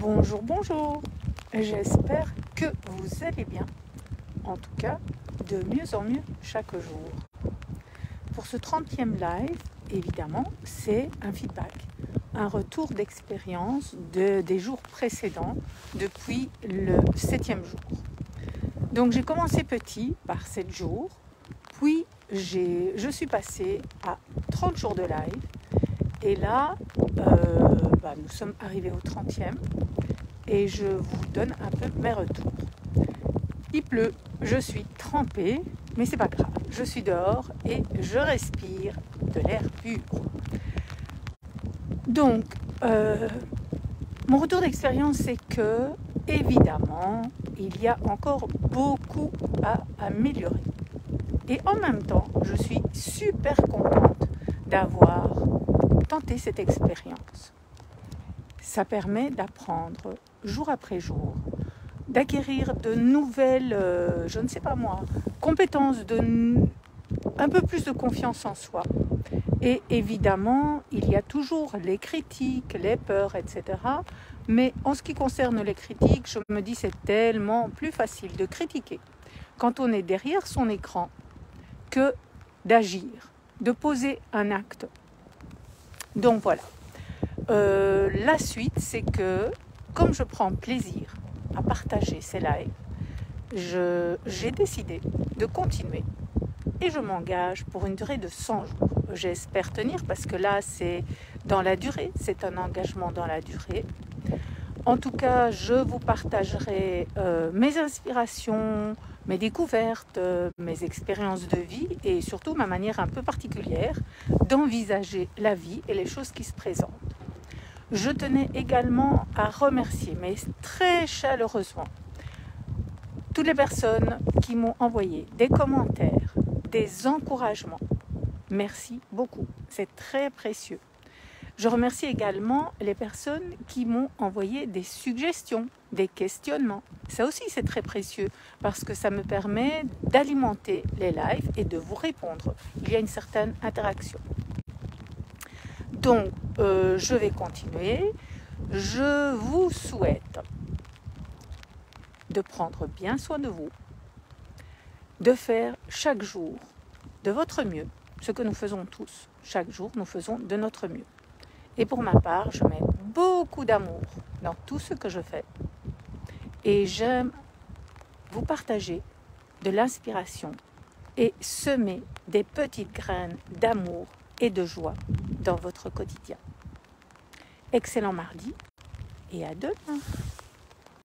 Bonjour, bonjour, j'espère que vous allez bien, en tout cas de mieux en mieux chaque jour. Pour ce 30e live, évidemment, c'est un feedback, un retour d'expérience des jours précédents depuis le 7e jour. Donc j'ai commencé petit par 7 jours, puis je suis passée à 30 jours de live, et là, nous sommes arrivés au 30e et je vous donne un peu mes retours. Il pleut, je suis trempée, mais c'est pas grave, je suis dehors et je respire de l'air pur. Donc, mon retour d'expérience, c'est que, évidemment, il y a encore beaucoup à améliorer. Et en même temps, je suis super contente d'avoir tenté cette expérience. Ça permet d'apprendre jour après jour, d'acquérir de nouvelles, compétences, un peu plus de confiance en soi. Et évidemment, il y a toujours les critiques, les peurs, etc. Mais en ce qui concerne les critiques, je me dis c'est tellement plus facile de critiquer quand on est derrière son écran que d'agir, de poser un acte. Donc voilà. La suite, c'est que comme je prends plaisir à partager ces lives, j'ai décidé de continuer et je m'engage pour une durée de 100 jours. J'espère tenir parce que là, c'est dans la durée, c'est un engagement dans la durée. En tout cas, je vous partagerai mes inspirations, mes découvertes, mes expériences de vie et surtout ma manière un peu particulière d'envisager la vie et les choses qui se présentent. Je tenais également à remercier, mais très chaleureusement, toutes les personnes qui m'ont envoyé des commentaires, des encouragements. Merci beaucoup, c'est très précieux. Je remercie également les personnes qui m'ont envoyé des suggestions, des questionnements. Ça aussi, c'est très précieux parce que ça me permet d'alimenter les lives et de vous répondre. Il y a une certaine interaction. Donc, je vais continuer. Je vous souhaite de prendre bien soin de vous, de faire chaque jour de votre mieux, ce que nous faisons tous. Chaque jour, nous faisons de notre mieux. Et pour ma part, je mets beaucoup d'amour dans tout ce que je fais. Et j'aime vous partager de l'inspiration et semer des petites graines d'amour et de joie dans votre quotidien. Excellent mardi et à demain.